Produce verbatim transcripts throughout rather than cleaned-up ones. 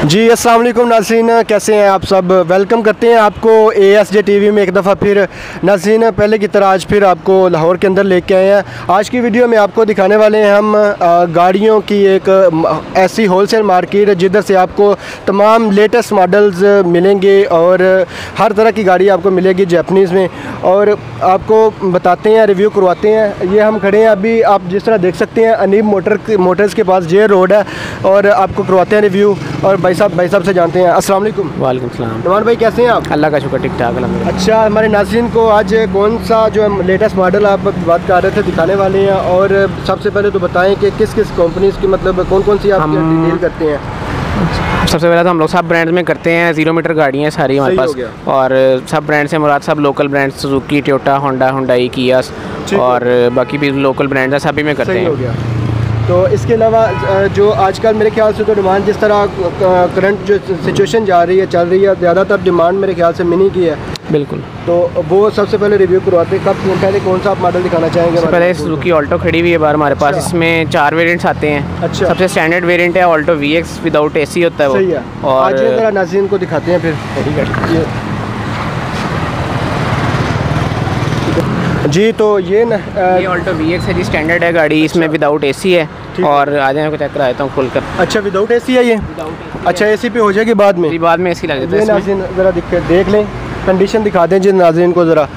जी अस्सलाम वालेकुम नाज़रीन, कैसे हैं आप सब। वेलकम करते हैं आपको A S J T V में एक दफ़ा फिर। नाज़रीन पहले की तरह आज फिर आपको लाहौर के अंदर लेके आए हैं। आज की वीडियो में आपको दिखाने वाले हैं हम गाड़ियों की एक ऐसी होलसेल मार्केट जिधर से आपको तमाम लेटेस्ट मॉडल्स मिलेंगे और हर तरह की गाड़ी आपको मिलेगी जापानीज़ में, और आपको बताते हैं, रिव्यू करवाते हैं। ये हम खड़े हैं अभी, आप जिस तरह देख सकते हैं अनीब मोटर मोटर्स के पास जे रोड है, और आपको करवाते हैं रिव्यू। और भाई साहब भाई साहब से जानते हैं। अस्सलाम वालेकुम। वालेकुम सलाम। नुमान भाई कैसे हैं आप? अल्लाह का शुक्र, ठीक ठाक अलहम्दुलिल्लाह। अच्छा, हमारे नाज़रीन को आज कौन सा जो लेटेस्ट मॉडल आप बात कर रहे थे दिखाने वाले हैं, और सबसे पहले तो बताएं कि किस किस कंपनीज़ की, मतलब कौन कौन सी आप डील करते हैं? सबसे पहले तो हम लोग सब ब्रांड्स में करते हैं। जीरो मीटर गाड़ियाँ हैं सारी हमारे पास, और सब ब्रांड से मुराद सब local brand, Suzuki, Toyota, Honda, Hyundai, Kia और बाकी भी लोकल ब्रांड्स हैं, सभी में करते हैं। तो इसके अलावा जो आजकल मेरे ख्याल से तो डिमांड जिस तरह करंट जो सिचुएशन जा रही है चल रही है, ज़्यादातर डिमांड मेरे ख्याल से मिनी की है। बिल्कुल। तो वो सबसे पहले रिव्यू करवाते हैं। कब पहले कौन सा आप मॉडल दिखाना चाहेंगे? सबसे पहले सुजुकी ऑल्टो खड़ी हुई है बार हमारे पास। अच्छा। इसमें चार वेरिएंट्स आते हैं। अच्छा। सबसे स्टैंडर्ड वेरिएंट है Alto V X, without AC होता है वो। सही है। और आज जरा नाज़रीन को दिखाते हैं फिर। ठीक है जी। तो ये न ये ऑल्टो वी एक्स है जी, स्टैंडर्ड है गाड़ी। इसमें अच्छा। विदाउट एसी है, और आज मैं चेक करा देता हूँ खुलकर। अच्छा, विदाउट एसी है ये? अच्छा, एसी पे हो जाएगी बाद में? जी बाद में एसी लग जाता है। नाज़रीन ज़रा देख लें, कंडीशन दिखा दें जी नाज़रीन को ज़रा।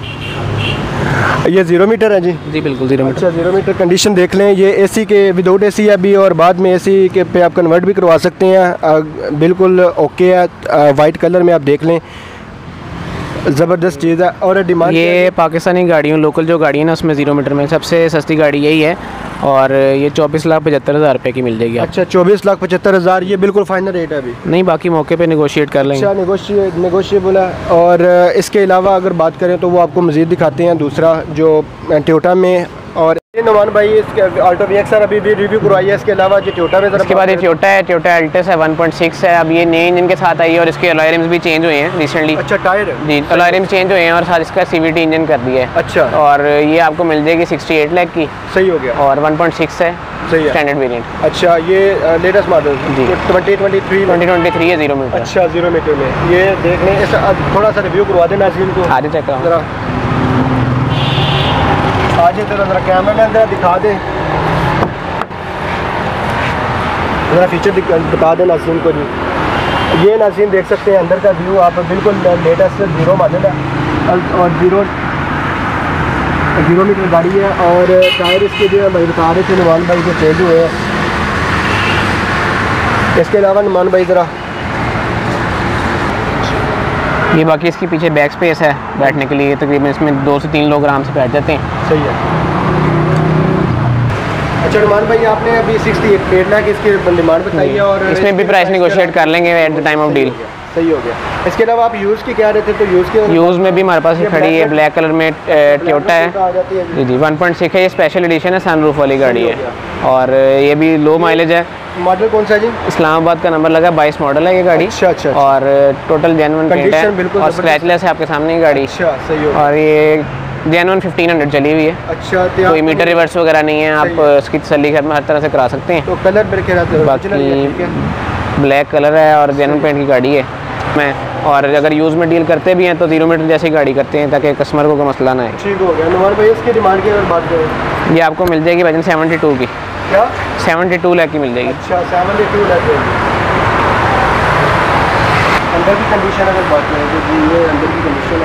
ये ज़ीरो मीटर है जी? जी बिल्कुल ज़ीरो मीटर। अच्छा, ज़ीरो मीटर कंडीशन देख लें। ये एसी के विदाउट एसी है अभी, और बाद में एसी के पे आप कन्वर्ट भी करवा सकते हैं। बिल्कुल ओके है, वाइट कलर में आप देख लें, ज़बरदस्त चीज़ है। और डिमांड ये पाकिस्तानी गाड़ियों लोकल जो गाड़ी है ना, उसमें ज़ीरो मीटर में सबसे सस्ती गाड़ी यही है, और ये चौबीस लाख पचहत्तर हज़ार रुपये की मिल जाएगी। अच्छा, चौबीस लाख पचहत्तर हज़ार ये बिल्कुल फाइनल रेट है अभी? नहीं, बाकी मौके पे नेगोशिएट कर लेंगे। अच्छा, नेगोशिएट नेगोशिएबल है। और इसके अलावा अगर बात करें तो वो आपको मज़ीद दिखाते हैं दूसरा जो टोयोटा में। और ये नुमान भाई इसके ऑल्टो वी एक्स अभी भी रिव्यू करवाई है। इसके अलावा जो टोयोटा में, इसके बाद ये टोयोटा है, टोयोटा अल्टिस है, वन पॉइंट सिक्स है। अब ये नए इंजन के साथ आई है, और इसके अलॉय रिम्स भी चेंज हुए हैं रिसेंटली। अच्छा, टायर जी, अलॉय रिम्स चेंज हुए हैं, और साथ इसका सीवीटी इंजन कर दिया है। अच्छा। और ये आपको मिल जाएगी सिक्सटी एट लाख की। सही हो गया। और वन पॉइंट सिक्स है, सही है, स्टैंडर्ड वेरिएंट। अच्छा, ये लेटेस्ट मॉडल जी, twenty twenty three twenty twenty three है, जीरो मीटर। अच्छा, जीरो मीटर में ये देख लें। इस थोड़ा सा रिव्यू करवा देना इनको। आगे चेक करो आज तेरा ज़रा कैमरा में अंदर दिखा दे, ज़रा फीचर बता दें नाज़रीन को जी। ये नाज़रीन देख सकते हैं अंदर का व्यू, आप बिल्कुल लेटेस्ट जीरो मॉडल है, और जीरो जीरो मीटर गाड़ी है। और टायर इसके जो भाई बता रहे थे नुमान भाई जो चेंज हुए हैं। इसके अलावा नुमान भाई ज़रा ये बाकी इसके पीछे बैक स्पेस है बैठने के लिए, तकरीबन इसमें दो से तीन लोग आराम से बैठ जाते हैं। सही है। अच्छा नुमान भाई, आपने अभी सिक्सटी एट लाख इसकी डिमांड बताई है, और इसमें भी प्राइस नेगोशिएट कर लेंगे at the time of deal. सही हो गया। इसके अलावा आप यूज़ की कह रहे थे, तो यूज़ के यूज़ में भी हमारे पास खड़ी है, ब्लैक कलर में टोयोटा है जी जी, वन पॉइंट सिक्स है। ये स्पेशल एडिशन है, सनरूफ वाली गाड़ी है, और ये भी लो माइलेज है। मॉडल कौन सा है जी? इस्लामाबाद का नंबर लगा, बाईस मॉडल है ये गाड़ी। अच्छा अच्छा। और टोटल जेन्युइन पेंट है, और स्क्रैचलेस है आपके सामने ही गाड़ी। अच्छा, सही हो। और ये जेन्युइन फिफ्टीन हंड्रेड चली हुई है। अच्छा, कोई मीटर रिवर्स वगैरह नहीं है, आप इसकी तसल्ली घर में हर तरह से करा सकते हैं। तो कलर मेरे ख्याल बाकी ब्लैक कलर है, और जेन्युइन पेंट की गाड़ी है मैं। और अगर यूज़ में डील करते भी हैं तो जीरो मीटर जैसी गाड़ी करते हैं, ताकि कस्टमर को कोई मसला ना है। ठीक हो गया। नुमान भाई इसकी डिमांड की अगर बात करें, ये आपको मिल जाएगी वजन सेवेंटी टू की। क्या? सेवेंटी टू लाख की मिल जाएगी। अच्छा, सेवेंटी टू लाख की। अंदर की कंडीशन अगर बात करें तो जी ये अंदर की कंडीशन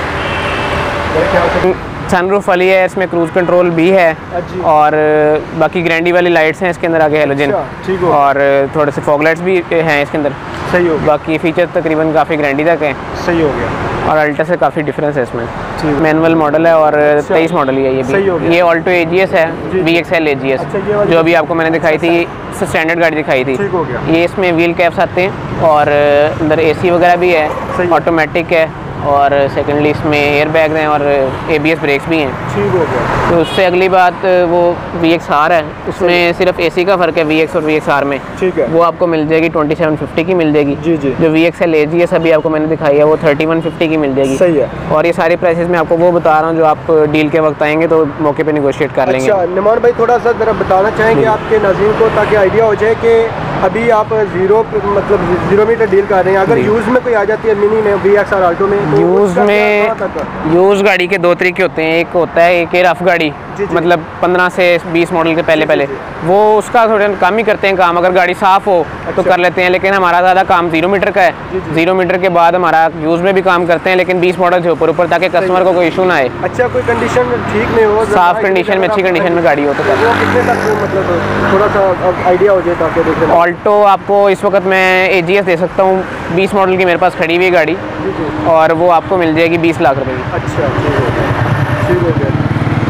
है, सनरूफ वाली है, इसमें क्रूज़ कंट्रोल भी है, और बाकी ग्रैंडी वाली लाइट्स हैं इसके अंदर आगे हेलोजन। ठीक हो। और थोड़े से फॉग लाइट्स भी हैं इसके अंदर। सही हो। बाकी फीचर तकरीबन काफ़ी ग्रैंडी तक हैं। सही हो गया। और अल्टा से काफ़ी डिफरेंस है इसमें। मैनुअल मॉडल है, और तेईस मॉडल ही है ये भी। ये ऑल्टो ए जी एस है, V X L A G S, जो अभी आपको मैंने दिखाई थी, स्टैंडर्ड गाड़ी दिखाई थी। ठीक हो गया। ये इसमें व्हील कैप्स आते हैं, और अंदर ए सी वगैरह भी है, ऑटोमेटिक है, और सेकेंडली इसमें एयर बैग हैं, और ए बी एस ब्रेक्स भी हैं। ठीक हो गया। तो उससे अगली बात वो वी एक्स आर है, उसमें सिर्फ एसी का फ़र्क है वी एक्स और वी एक्स आर में। ठीक है। वो आपको मिल जाएगी ट्वेंटी सेवन फिफ्टी की मिल जाएगी। जी जी। जो V X L A G S अभी आपको मैंने दिखाई है, वो थर्टी वन फिफ्टी की मिल जाएगी। सही है। और ये सारी प्राइसेस मैं आपको वो बता रहा हूँ, जो आप डील के वक्त आएंगे तो मौके पे नेगोशिएट कर लेंगे। अच्छा नुमान भाई, थोड़ा सा ज़रा बताना चाहेंगे आपके नाज़रीन को, ताकि आइडिया हो जाए कि अभी आप जीरो मतलब जीरो मीटर डील कर रहे हैं, अगर यूज़ में कोई आ जाती है मिनी में वी एक्स आर आल्टो में, तो यूज़ में यूज़ गाड़ी के दो तरीके होते हैं। एक होता है एक रफ़ गाड़ी, मतलब पंद्रह से बीस मॉडल के पहले पहले वो उसका थोड़ा कम ही करते हैं काम, अगर गाड़ी साफ़ हो तो कर लेते हैं, लेकिन हमारा ज़्यादा काम जीरो मीटर का है। जीरो मीटर के बाद हमारा यूज़ में भी काम करते हैं, लेकिन बीस मॉडल से ऊपर ऊपर, ताकि कस्टमर को कोई इशू ना आए। अच्छा, कोई कंडीशन ठीक में हो, साफ़ कंडीशन में, अच्छी कंडीशन में गाड़ी हो तो वो कितने तक मतलब थोड़ा सा आइडिया हो जाए ताकि देखें। ऑल्टो आपको इस वक्त मैं ए जी एस दे सकता हूँ, बीस मॉडल की मेरे पास खड़ी हुई गाड़ी, और वो आपको मिल जाएगी बीस लाख रुपए की। अच्छा, ठीक है, ठीक है।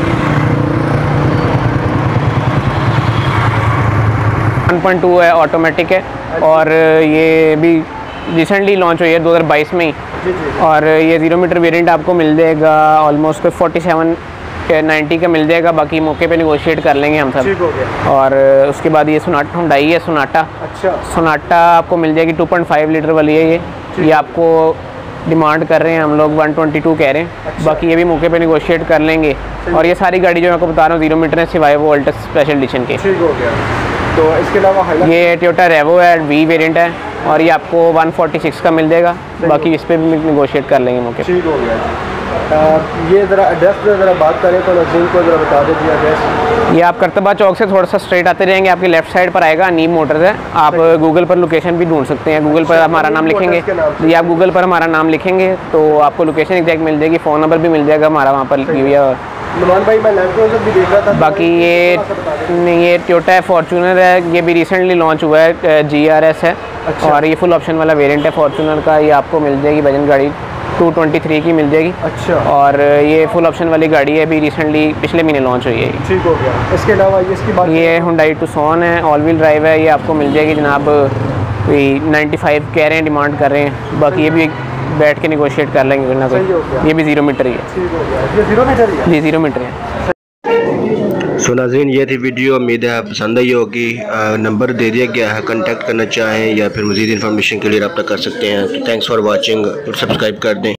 वन पॉइंट टू है, ऑटोमेटिक है, और ये भी रिसेंटली लॉन्च हुई है दो हज़ार बाईस में ही। जी जी। और ये ज़ीरो मीटर वेरिएंट आपको मिल जाएगा ऑलमोस्ट कोई फोर्टी सेवन नाइन्टी का मिल जाएगा, बाकी मौके पे निगोशिएट कर लेंगे हम सब। ठीक हो गया। और उसके बाद ये सोनाटा हुंडई है, सोनाटा। अच्छा। सोनाटा आपको मिल जाएगी टू पॉइंट फाइव लीटर वाली है ये ये आपको डिमांड कर रहे हैं हम लोग वन ट्वेंटी टू कह रहे हैं। अच्छा। बाकी ये भी मौके पे निगोशिएट कर लेंगे। और ये सारी गाड़ी जो मैं आपको बता रहा हूँ जीरो मीटर है, सिवाय वो अल्टस स्पेशल एडिशन के। ठीक हो गया। तो इसके अलावा ये टोयोटा रेवो है, वी वेरिएंट है, और ये आपको वन फोर्टी सिक्स का मिल जाएगा, बाकी इस पर भी निगोशिएट कर लेंगे मौके। ठीक हो गया। आ, ये ज़रा एड्रेस पर ज़रा बात करें तो नज़ीम को ज़रा बता दीजिए एड्रेस। ये आप करतबा चौक से थोड़ा सा स्ट्रेट आते रहेंगे, आपके लेफ्ट साइड पर आएगा नीम मोटर्स है। आप गूगल पर लोकेशन भी ढूंढ सकते हैं, गूगल पर हमारा नाम लिखेंगे, ये आप गूगल पर हमारा नाम लिखेंगे तो आपको लोकेशन एग्जैक्ट मिल जाएगी, फ़ोन नंबर भी मिल जाएगा हमारा वहाँ पर। नुमान भाई, मैं लैंड क्रूज़र भी देख रहा था। बाकी ये नहीं, ये टोयोटा है, फॉर्च्यूनर है, ये भी रिसेंटली लॉन्च हुआ है, जी आर एस है। अच्छा। और ये फुल ऑप्शन वाला वेरिएंट है फॉर्च्यूनर का, ये आपको मिल जाएगी वजन गाड़ी टू ट्वेंटी थ्री की मिल जाएगी। अच्छा। और ये फुल ऑप्शन वाली गाड़ी है, अभी रिसेंटली पिछले महीने लॉन्च हुई है। ठीक हो गया। इसके अलावा ये इसकी बात, ये हुंडई तुक्सन है, ऑल व्हील ड्राइव है, ये आपको मिल जाएगी जनाब कोई नाइन्टी फाइव कह रहे हैं, डिमांड कर रहे हैं, बाकी ये भी बैठ के निगोशिएट कर लेंगे ना कोई। ये भी जीरो मीटर ही है। ठीक हो गया। ये जीरो मीटर ही है। जी, जीरो मीटर है। सो नाज़रीन, ये थी वीडियो, उम्मीद है पसंद आई होगी। नंबर दे दिया गया है, कांटेक्ट करना चाहें या फिर मज़ीद इन्फॉर्मेशन के लिए रब्ता कर सकते हैं। तो थैंक्स फॉर वाचिंग और सब्सक्राइब कर दें।